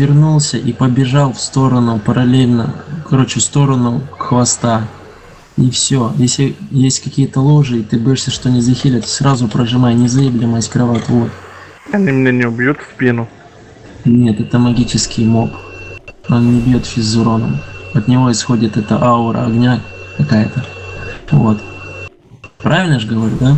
развернулся и побежал в сторону параллельно, короче, в сторону хвоста. И все. Если есть какие-то ложи, и ты боишься, что не захилят, сразу прожимай, не заебли мать кровать. Вот. Они меня не убьют в спину. Нет, это магический моб. Он не бьет физуроном. От него исходит эта аура огня какая-то. Вот. Правильно же говорю, да?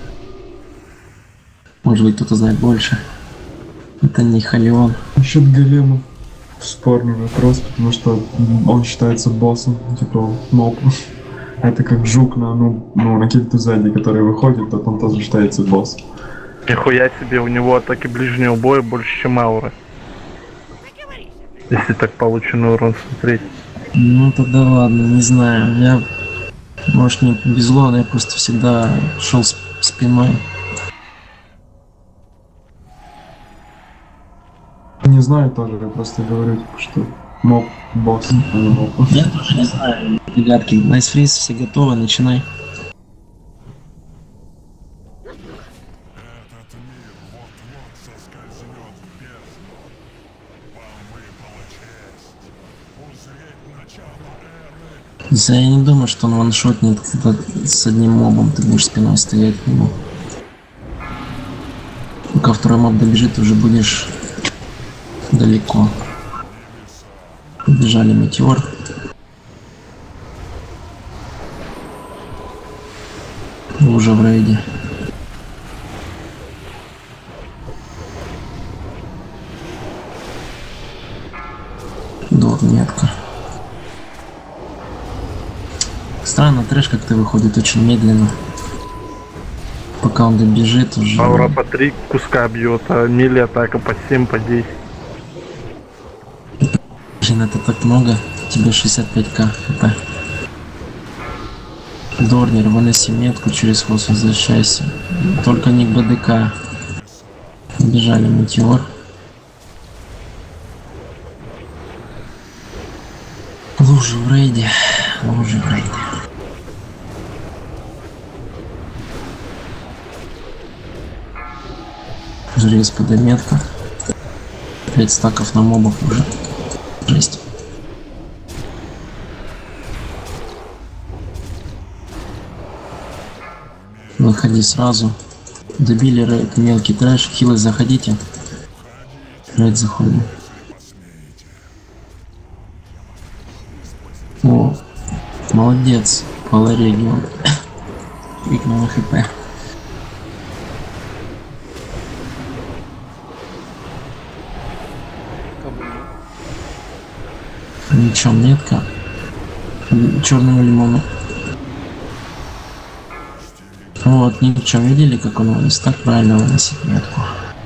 Может быть, кто-то знает больше. Это не Халион. Насчет голема спорный вопрос, потому что он считается боссом, типа моб. Это как жук на кильту сзади, который выходит, то он тоже считается босс. Нихуя себе, у него атаки ближнего боя больше, чем ауры. Если так полученный урон смотреть. Ну тогда ладно, не знаю. Я, может, не повезло, но я просто всегда шел спиной. Не знаю тоже, я просто говорю, типа, что моб босс, а не моб. Я тоже не знаю. Ребятки, Найсфриз, все готовы, начинай. Я не думаю, что он ваншотнет с одним мобом, ты будешь спиной стоять к нему. Пока второй моб добежит, ты уже будешь далеко. Побежали метеор. Вы уже в рейде. Дор, метка. Странно, трэш как-то выходит очень медленно. Пока он добежит уже... Аура по 3 куска бьет, а мили атака по 7, по 10. Блин, это так много. Тебе 65к хп. Дорнер, выноси метку через хвост, возвращайся. Только не к БДК. Бежали метеор. Лужи в рейде. Лужи в рейде. Жрец подометка. 5 стаков на мобов уже. Жесть. Выходи сразу. Добили рейд, мелкий трэш. Хилы заходите. Рейд заходим. О, молодец, Паларегион. Крикнул хп. Ничего, метка. Черному лимону. Вот, ничего, видели, как он вынес? Так правильно выносит метку.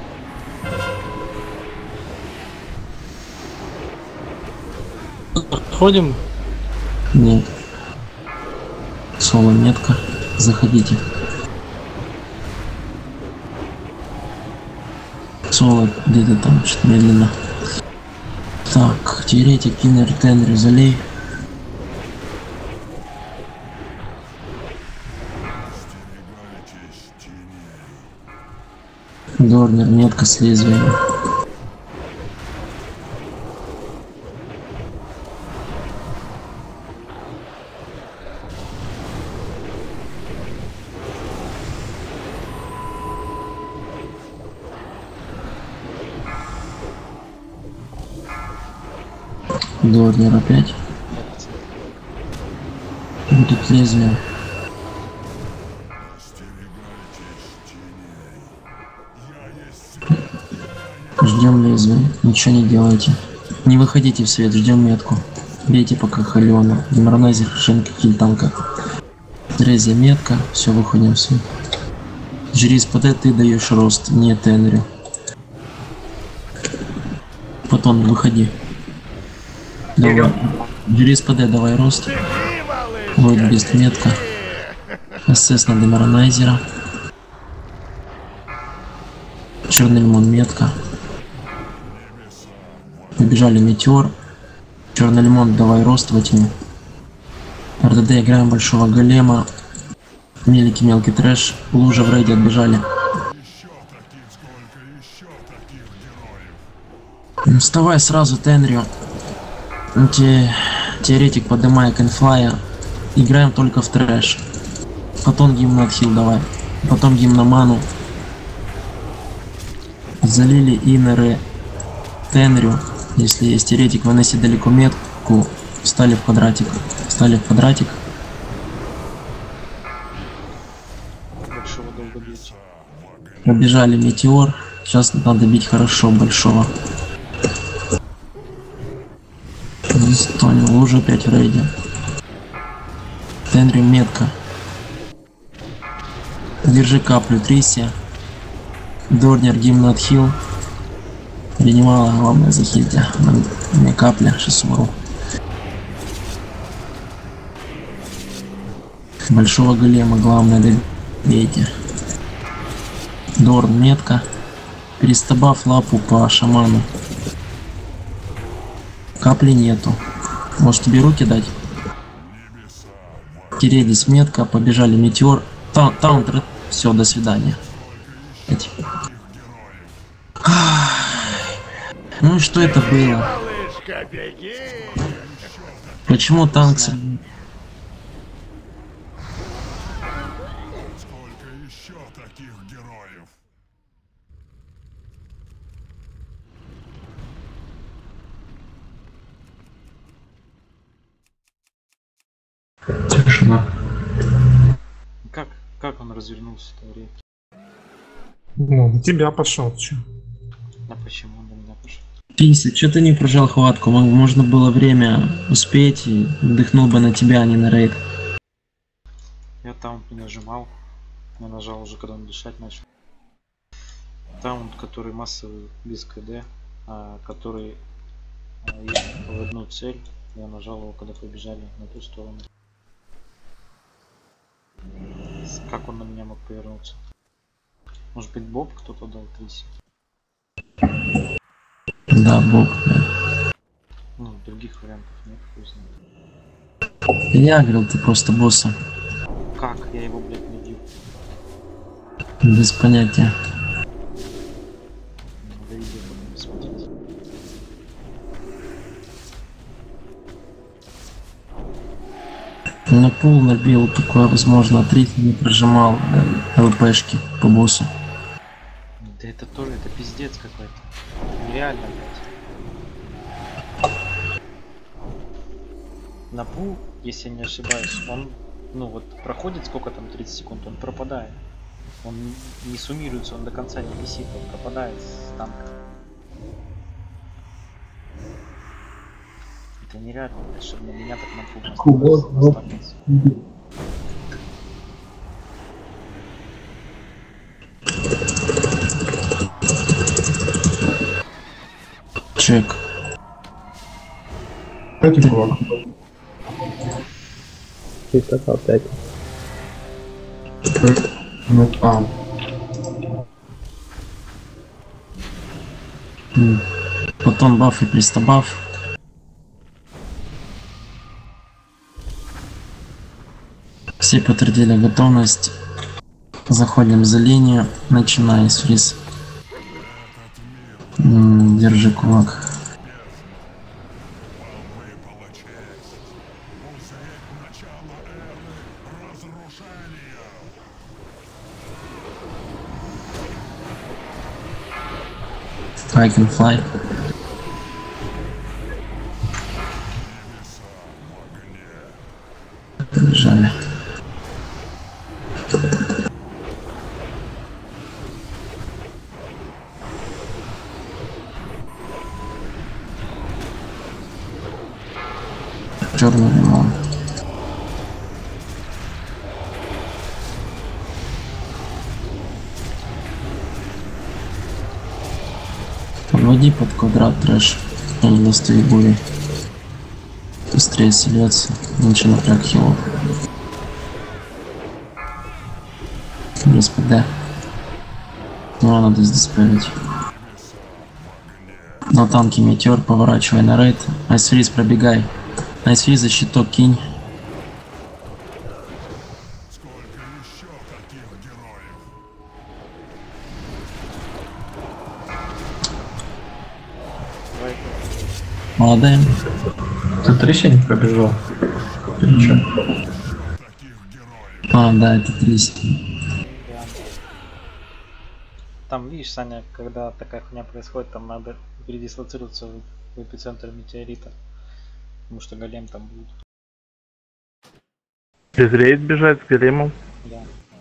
Ходим? Нет. Соло метка. Заходите. Соло где-то там, что-то медленно. Так, теоретик, кинер, тенри, залей. Дорнер, метка с лезвием. Дорнер опять. Будет лезвие. Ждем лезвие. Ничего не делайте. Не выходите в свет, ждем метку. Бейте пока Халиона. Деморнайзер, Шенка, Кильтанка. Дрезия метка. Все, выходим в свет. Жрис ПД, ты даешь рост, не Тенрю. Потом выходи. Давай. Жрис ПД, давай рост. Войд без метка. СС на Деморнайзера. Черный лимон метка. Побежали метеор. Черный лимон, давай рост во тьму. РДД играем большого голема. Меликий мелкий трэш. Лужа в рейде отбежали. Вставай сразу, Тенрю. Теоретик, поднимай конфлая. Играем только в трэш. Потом гимн отхил давай. Потом гимн на ману. Залили инеры Тенрю. Если есть теоретик, выноси далеко метку. Встали в квадратик. Встали в квадратик. Большого долго бить. Пробежали метеор. Сейчас надо бить хорошо большого. Застонял уже опять в рейде. Тенрю метка. Держи каплю, Трисия. Дорнер, гимн отхил. Принимала, главное захильте. У меня капля, сейчас умру. Большого голема, главное добейте. Дорн, метка. Перестабав лапу по шаману. Капли нету. Может тебе руки дать? Киредис, метка. Побежали метеор. Таунтер. Все, до свидания. Ну и что это было? Почему танк... Сколько еще таких героев? Тишина. Как он развернулся-то в реке? Ну, на тебя пошел, чё? А почему он на меня пошел? Писи, что ты не прожал хватку? Можно было время успеть и вдохнул бы на тебя, а не на рейд. Я таунт не нажимал. Я нажал уже, когда он дышать начал. Таунт, который массовый, без КД, а который в одну цель. Я нажал его, когда побежали на ту сторону. Как он на меня мог повернуться? Может быть, Боб кто-то дал Триси? Да, Бог, да. Ну, других вариантов нет, хуй знает. Я говорил, ты просто босса. Как? Я его, блядь, не бил. Без понятия. Надо видео потом смотреть. На пол набил, такое возможно, 30 не прожимал ЛПшки по боссу. Да это тоже, это пиздец какой-то. Нереально, блядь. На пул, если я не ошибаюсь, он, ну вот, проходит сколько там, 30 секунд, он пропадает. Он не суммируется, он до конца не висит, он пропадает с танка. Это нереально, блядь, чтобы на меня так на пул оставался. Чек. Опять уколок. Чисто опять. Нет, Потом баф и пристабаф. Все подтвердили готовность. Заходим за линию, начиная с фриз. Держи кулак. I can fly. Побежали. Черный лимон. Подводи под квадрат трэш. Я не достаю бури. Быстрее селется. Меньше напряг хилов. Без ПД. Его надо сдиспелить. На танке метеор, поворачивай на рейд. Айсфриз, пробегай. Айсфриз, за щиток кинь. Сколько еще таких героев? Давай Молодая. Тут трещин пробежал. Или чё? Таких героев. А, да, это 300. Там, видишь, Саня, когда такая хуйня происходит, там надо передислоцироваться в эпицентр метеорита. Потому что голем там будет. Без рейд бежать с големом. Да.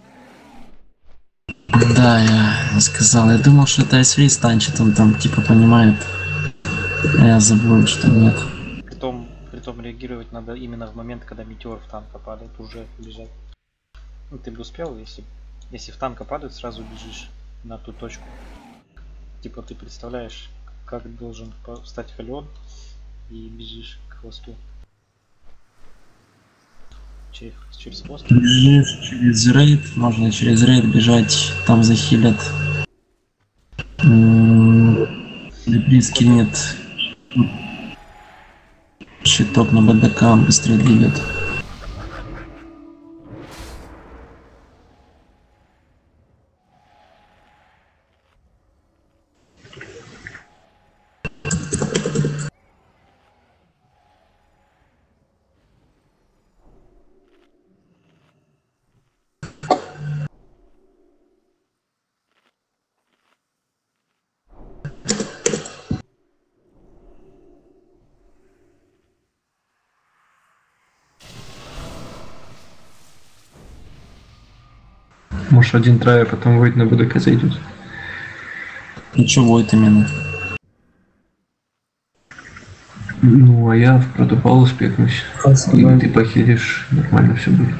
Да, я сказал. Я думал, что это Айсфриз танчит, он там типа понимает. А я забыл, что нет. Притом реагировать надо именно в момент, когда метеор в танка падает, уже бежать. Ну, ты бы успел, если в танка падает, сразу бежишь на ту точку. Типа ты представляешь, как должен встать Халион и бежишь к хвосту. Через хвост. Бежишь через рейд, можно через рейд бежать, там захилят. Леприски нет. Щиток на БДК, он быстрее двигает. Может один трай, а потом выйдет на БДК зайдет. Ну чего это именно? Ну, а я в протопол успехнусь. И ты похилишь, нормально все будет.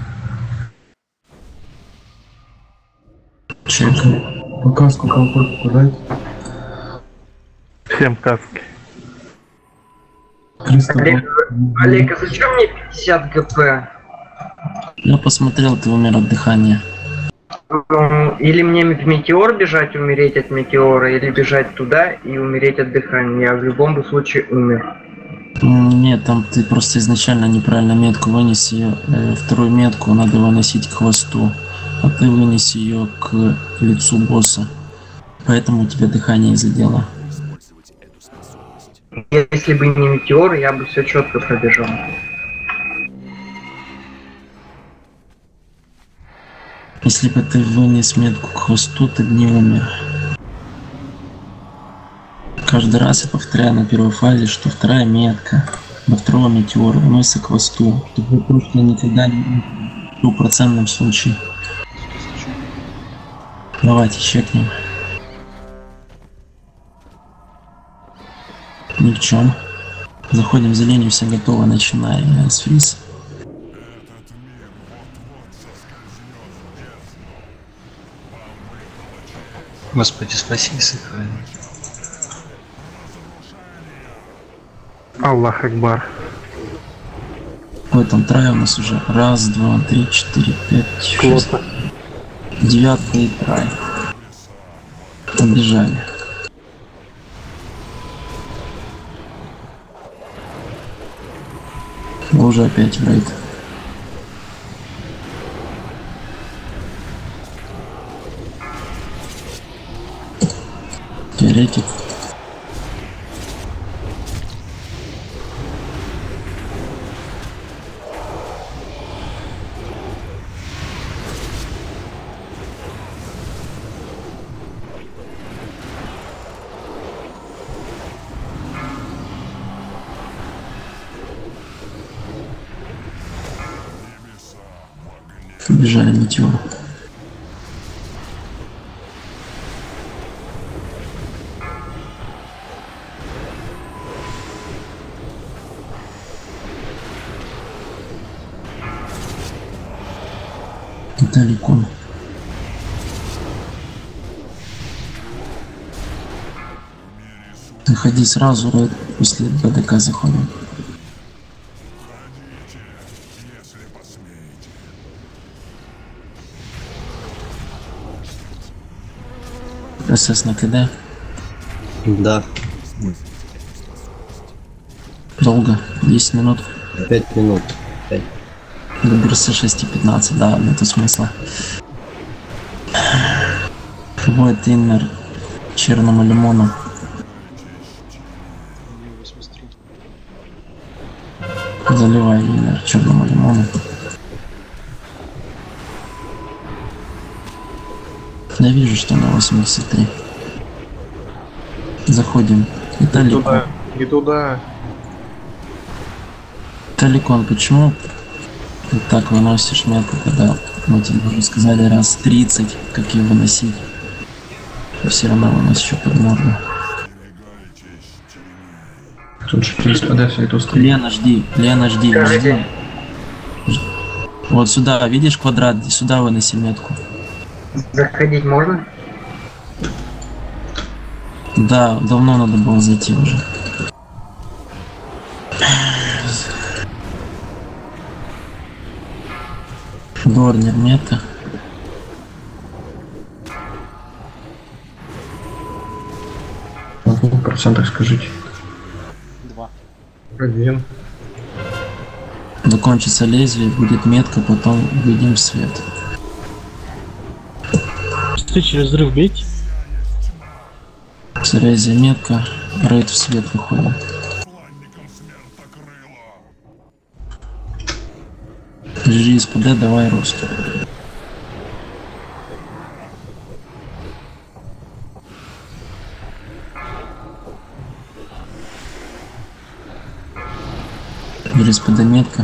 Чек. Пока сколько охот подать? Всем каски. Олег, а зачем мне 50 ГП? Я посмотрел, ты умер от дыхания. Или мне в метеор бежать, умереть от метеора, или бежать туда и умереть от дыхания. Я в любом случае умер. Нет, там ты просто изначально неправильно метку вынес ее. Вторую метку надо выносить к хвосту, а ты вынес ее к лицу босса. Поэтому у тебя дыхание задело. Если бы не метеор, я бы все четко пробежал. Если бы ты вынес метку к хвосту, ты бы не умер. Каждый раз я повторяю на первой фазе, что вторая метка на второго метеора выносится к хвосту. Такое прошлое никогда не в 100% случае. Давайте чекнем. Ни в чем. Заходим в зеленью, все готово, начинаем с фриз. Господи, спаси и сохрани. Аллах Акбар. Ой, там трай у нас уже. Раз, два, три, четыре, пять, шесть. Плотно. Девятка и трай. Побежали. Уже опять в рейд. Теоретик. Побежали метеор. Далеко. Заходи сразу, рейд, после БДК заходим. Если посмеете. СС на КД. Да, Долго. 10 минут. 5 минут. 5. До бурсы 6:15, да, нету смысла. Будет иннер черному лимону. быстрее. Заливай меня черному лимону. Я вижу, что на 83. Заходим. Не Италикон. туда, не туда. Италикон, почему ты так выносишь метку, когда мы тебе уже сказали раз 30, как ее выносить? Ты все равно выносишь еще под морду. Тут же есть подальше эту сторону. Лена, жди, жди. Скажите. Вот сюда, видишь квадрат, сюда выноси метку. Заходить можно? Да, давно надо было зайти уже. Дорнер, метка. На 2% скажите. 2. 1. Закончится лезвие, будет метка, потом выйдем в свет. Ты через взрыв бейте. Срезия метка, рейд в свет выходит. Держи из ПД, давай рост. Держи из ПД метка.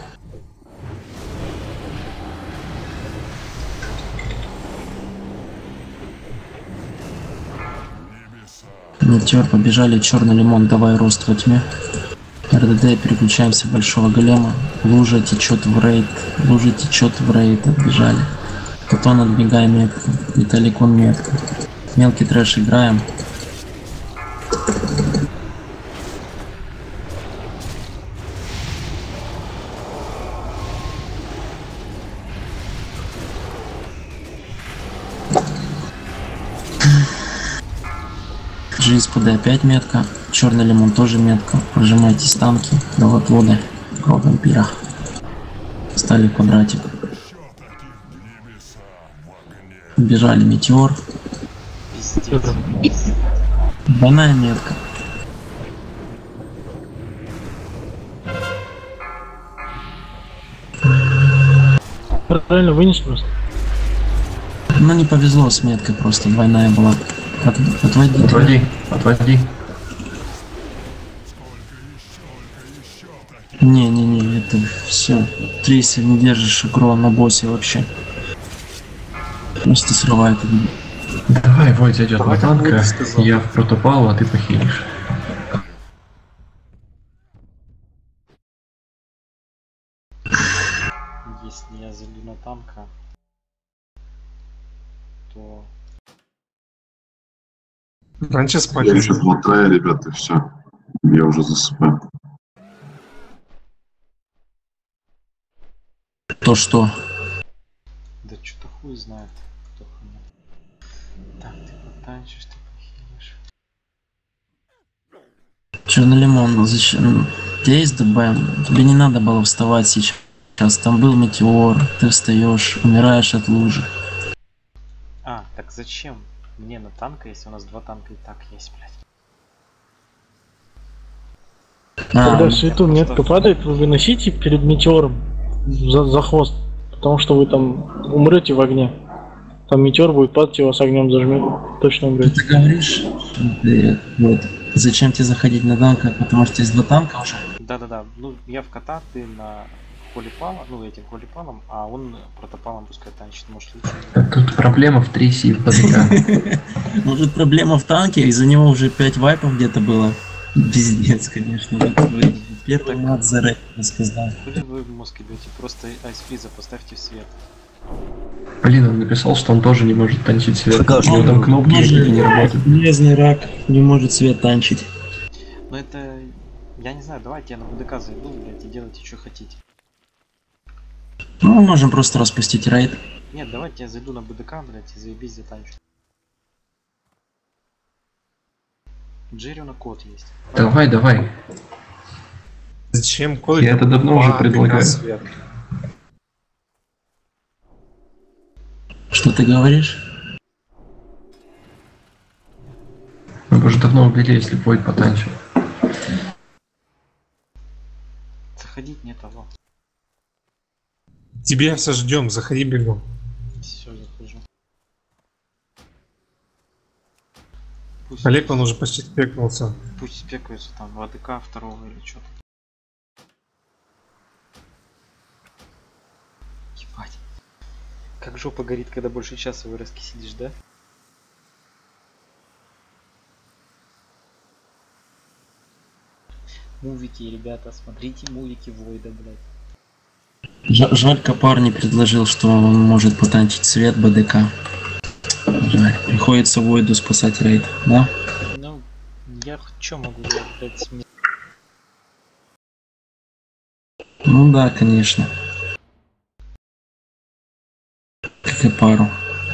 Метеор, побежали, черный лимон, давай рост во тьме. РДД, переключаемся большого голема. Лужа течет в рейд, отбежали. Катон, отбегаем метку. Италикон метка. Мелкий трэш играем. ГСПД опять метка. Черный лимон тоже метка. Прожимайтесь танки. Новотводы. Кровь вампира. Стали квадратик. Бежали метеор. Пиздец. Двойная метка. Правильно вынес просто. Ну не повезло с меткой, просто двойная была. Отводи. Отводи. Не, это все. Трейсер не держишь игру на боссе вообще. Просто срывает. Давай, Войт зайдет на танка, Войт сказал. я в протопал, а ты похилишь. Если я залью на танка, то Раньше спать. Я еще глотаю, ребята, все. Я уже засыпаю. То что? да что-то хуй знает, кто хуйня. Так, ты потанчишь, ты похилишь. Черный лимон, зачем? У тебя есть ДБ? Тебе не надо было вставать сейчас. Там был метеор, ты встаешь, умираешь от лужи. А, так зачем мне на танка, если у нас 2 танка и так есть, блядь? Когда свету метка падает, вы выносите перед метеором за хвост. Потому что вы там умрете в огне. Там метеор будет падать, его с огнем зажмет. Точно умрете. Ты говоришь, вот, зачем тебе заходить на танка, потому что есть 2 танка уже? Да-да-да, ну я в кота, ты на холипала, ну этим холипалом, а он протопалом пускай танчит, может лучше. Тут проблема в трейсе и в ПДК. Может проблема в танке, из-за него уже 5 вайпов где-то было. Пиздец, конечно. Первый мат за рэп, я сказал. Хули вы мозг ебете, просто айсфриза поставьте в свет. Блин, он написал, что он тоже не может танчить свет. Пока У него там кнопки никакие не работают. Железный рак не может свет танчить. Но это... Я не знаю, давайте я на БДК зайду, блядь, и делайте, что хотите. Ну, мы можем просто распустить рейд. Нет, давайте я зайду на БДК, блядь, и заебись затанчу. Джерриона код есть. Давай. Зачем код? Я это давно уже предлагаю. Что ты говоришь? Мы бы уже давно убили, если Войт потанчил. заходить не того. Тебя все ждем, заходи бегом. Все, захожу. Олег, он уже почти спекнулся. Пусть спекаются там в АДК второго или что-то. Ебать. Как жопа горит, когда больше часа в РСК сидишь, да? Мувики, ребята, смотрите мувики Войда, блядь. Жаль, Капар не предложил, что он может потанчить свет БДК. Жаль. Приходится Войду спасать рейд, да? Ну, я чё могу делать, блядь, с меня? Ну да, конечно. Как и пару.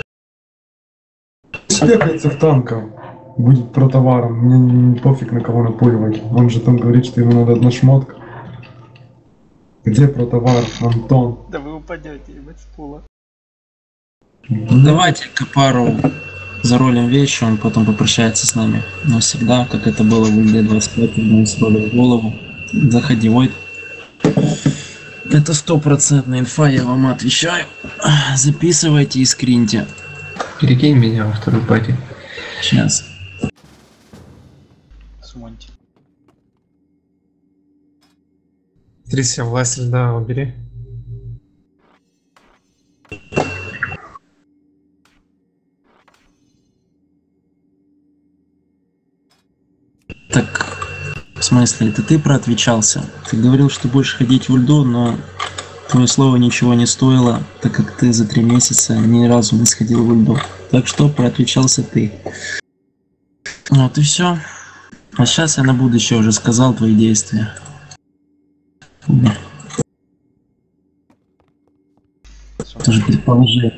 Спекается в танка. Будет про товаром. Мне не пофиг на кого напуливать. Он же там говорит, что ему надо одна шмотка. Где про товар, Антон? Да вы упадете, ебать, с пула. Ну, давайте Капару заролим вещи, он потом попрощается с нами навсегда, как это было в УЛД 25, когда он сролил голову. Заходи, Войд. Это 100% инфа, я вам отвечаю. Записывайте и скриньте. Перекинь меня во второй пати. Сейчас. Сумоньте. Трися, власть льда убери. Так, в смысле, это ты проотвечался? Ты говорил, что будешь ходить в ульду, но твое слово ничего не стоило, так как ты за 3 месяца ни разу не сходил в ульду. Так что проотвечался ты. Вот и все. А сейчас я на будущее уже сказал твои действия. Тоже предположи.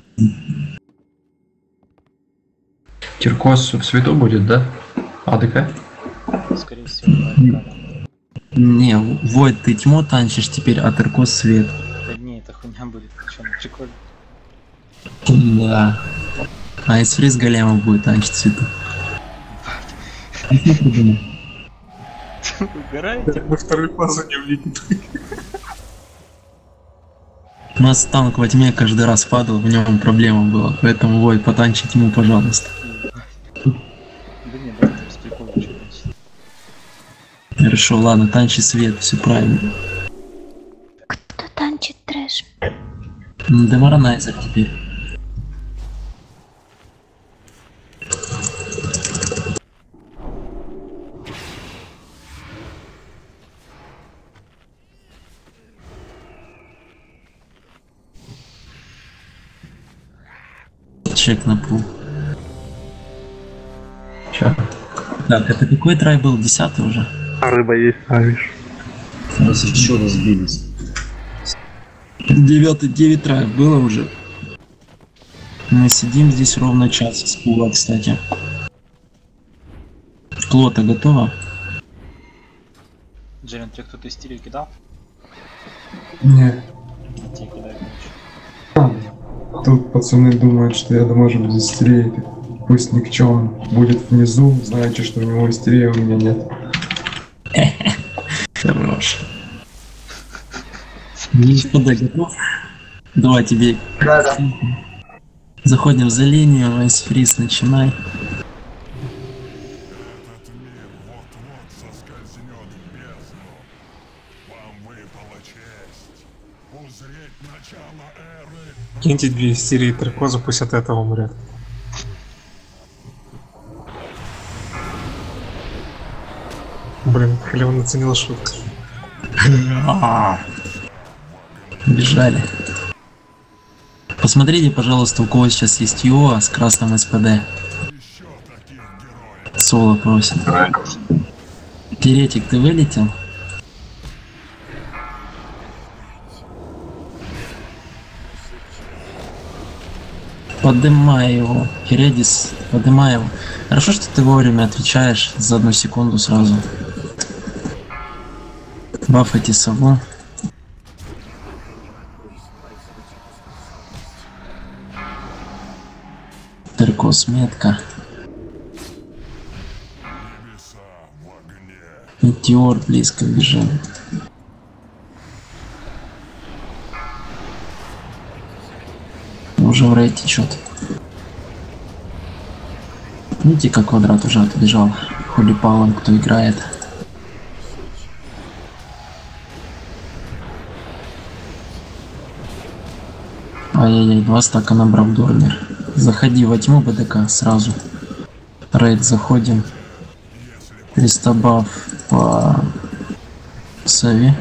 Киркос в свету будет, да? АДК? Скорее всего, да. Не, Войд, ты тьму танчишь теперь, а Теркос свет. Да не, это хуйня будет. Чё, ну прикольно. Да. А из фриз големов будет танчить цвету. Угораете? Мы вторую фазу не влетим. У нас танк во тьме каждый раз падал, в нем проблема была, поэтому Войд, потанчить ему, пожалуйста. Да не, да, это без прикола, что танчить. Хорошо, ладно, танчи свет, все правильно. Кто танчит трэш? Деморанайзер теперь. Чек на пул. Чё? Так, это какой трай был? 10-й уже? А рыба есть, Авиш. Раз еще разбились. 9 траев было уже. Мы сидим здесь ровно час с пула, кстати. Клота готова? Джерен, тебе кто-то истерию кидал? Не. Тебе кидают ночью. Тут пацаны думают, что я может без истерии. Пусть никчем будет внизу, знаете, что у него истерии, у меня нет. Хорош. Господа, готов? Давай тебе. Да. Заходим в за линию, айсфриз, начинай. Этот мир вот-вот соскользнет в бездну. Вам выпала честь узреть начало эры. Киньте 2 истерии Трикоза, пусть от этого умрет. Блин, Хлеон оценил шутку. Бежали. Посмотрите, пожалуйста, у кого сейчас есть ЮО с красным СПД. Соло просит. Теретик, ты вылетел? Подымай его. Хередис, подымай его. Хорошо, что ты вовремя отвечаешь за 1 секунду сразу. Бафайте сову. Теркос метка. Метеор близко бежал. Лужа в рейд течет. Видите, как квадрат уже отбежал. Хулипалом, кто играет. Ай-яй-яй, 2 стака набрал Дормер. Заходи во тьму БДК сразу. Рейд заходим. 300 баф по сове.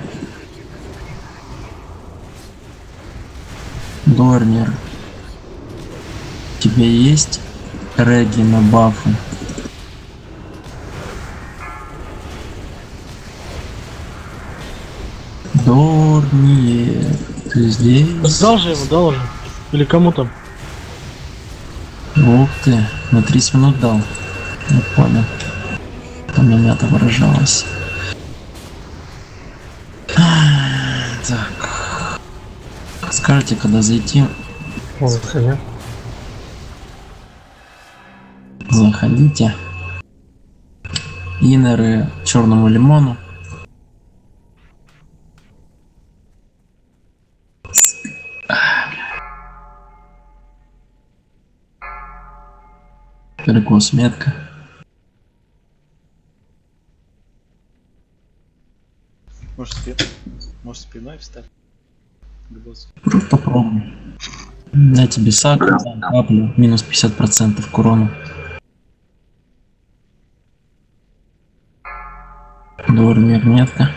Дормер. Тебе есть реги на бафы? Дормер. Ты здесь? Дал же ему, дал же. Или кому там? Ух ты, на 30 минут дал. Не понял. У меня-то выражалось. Так. Скажите, когда зайти? Заходи. Заходите. Инеры черному лимону. Перекос метка. Может спиной встать к боссу. Попробуй. На тебе сак, каплю, минус 50% к урону. Дормер метка.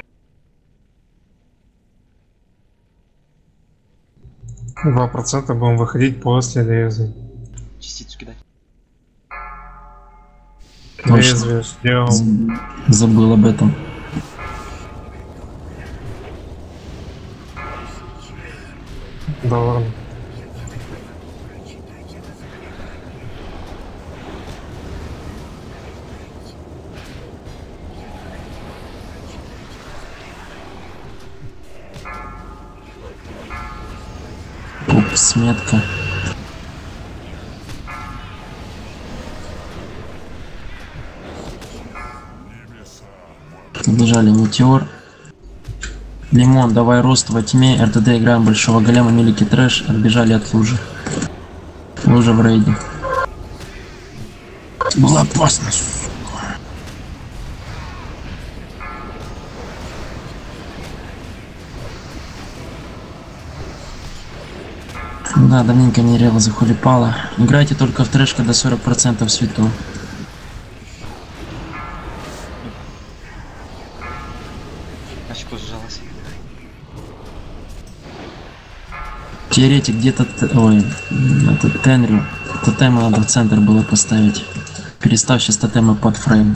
Два процента будем выходить после лезвия. Частицу кидать. Лезвие ждем. Забыл об этом. Да ладно. Упс, метка. Побежали метеор. Лимон, давай рост во тьме. РТД играем большого голема, милики трэш. Отбежали от лужи. Лужа в рейде. Было опасно. Да, давненько не рева захулипала. Играйте только в трэш, когда 40% свету. Очко сжалось. Теоретик где-то... Ой, этот Тенрю. Тотемы надо в центр было поставить. Переставь сейчас тотемы под фрейм.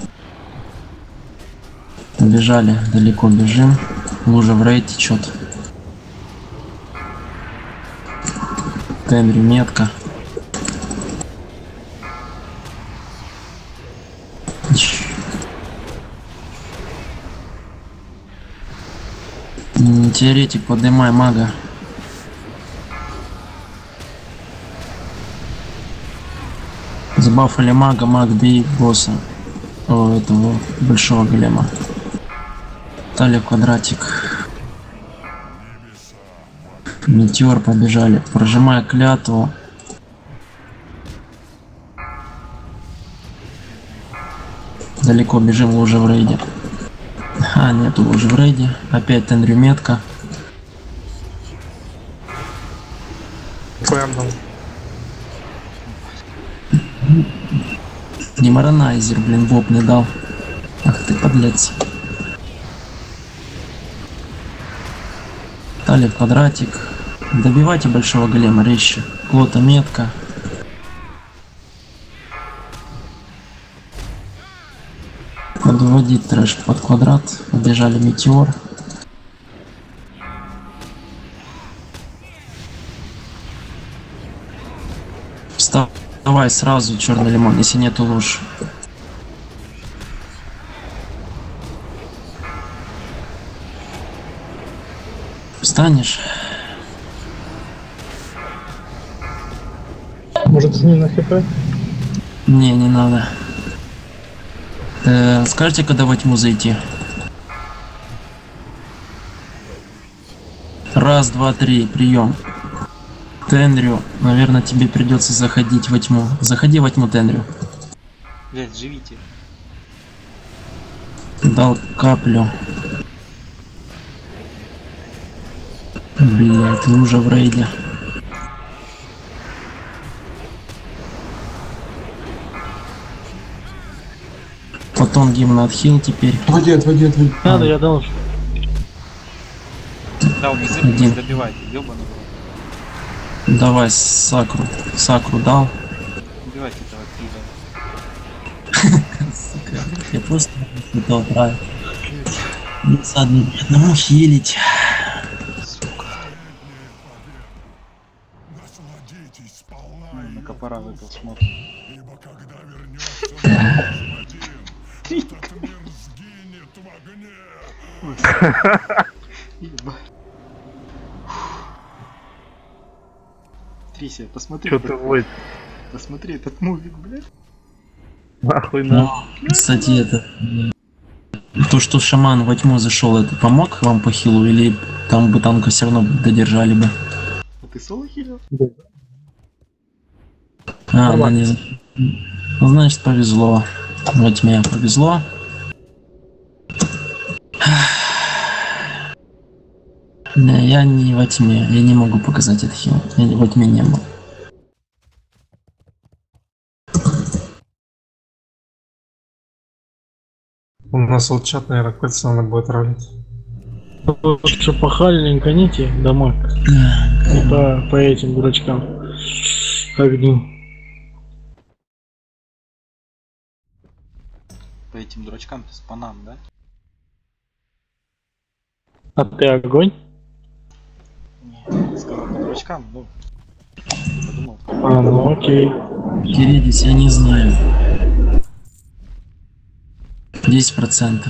Бежали, далеко бежим. Лужа в рейд течет. Тенрю метка. Теоретик, поднимай мага. Сбафали мага, маг бей босса. О, этого большого голема. Талия квадратик. Метеор, побежали. Прожимая клятву. Далеко бежим, лужа в рейде. А, нету лужи в рейде. Опять Тенрю метка. Деморанайзер, блин, Боб не дал. Ах ты, подлец. Талия в квадратик. Добивайте большого голема резче. Клота метка. Подводить трэш под квадрат. Побежали метеор. Вставай сразу, черный лимон, если нету луж. Встанешь? Может, с ним на хп? Не, не надо. Скажите, когда во тьму зайти? Раз, два, три, прием. Тендрю, наверное, тебе придется заходить во тьму. Заходи во тьму, Тендрю. Блять, живите. Дал каплю. Блять, лужа в рейде. Потом гимн отхил теперь. Отводи. Надо, я дал. Да, он не добивайте, ёбаный в рот. Давай сакру. Сакру дал. Убивайте этого пида. Сука, я просто этого правил. Одному хилить. Насладитесь сполна, На копора выпил смотрит. ибо когда вернется один, этот мир сгинет в огне. Трися, посмотри. Чё ты вой? Посмотри этот мувик, блядь. Нахуй на. Кстати, это... То, что шаман во тьму зашел, это помог вам по хилу, или там бы танка все равно додержали бы? А ты соло хилил? А, она не... Ну, значит, повезло. Во тьме повезло. Не, я не во тьме, я не могу показать этот хил. Я во тьме не был. У нас вот чат, наверное, кольца надо будет ролить. Что пахали, не гоните домой. И по этим дурачкам. Огню. По этим дурачкам, то спанам, да? А ты огонь? Не, сказал по дурачкам, ну. Подумал. А, ну окей. Киридис, я не знаю. 10%.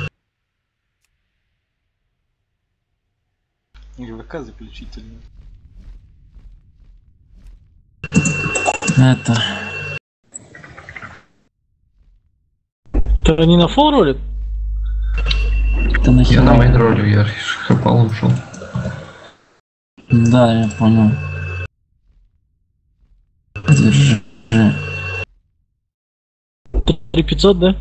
ГВК заключительный. Это... Ты не на фол ролит? Это нахера? Я на мейн ролю, я хапал ушел. Да, я понял. Держи. 3500, да?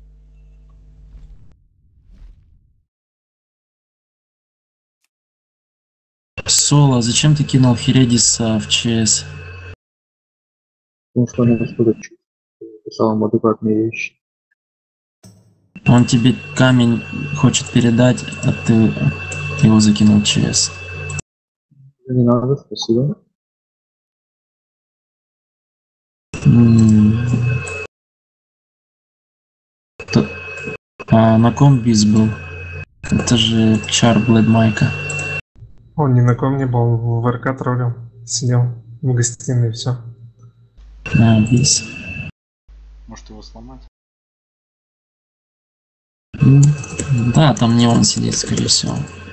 Соло, зачем ты кинул Хередиса в ЧС? Потому что он что-то самым адекватные вещи. Он тебе камень хочет передать, а ты его закинул в ЧС. Не надо, спасибо. На ком бис был? Это же Чар Блэд Майка. Он ни на ком не был, в РК троллил. Сидел в гостиной и все. Бис. Может его сломать? Да, там не он сидит, скорее всего.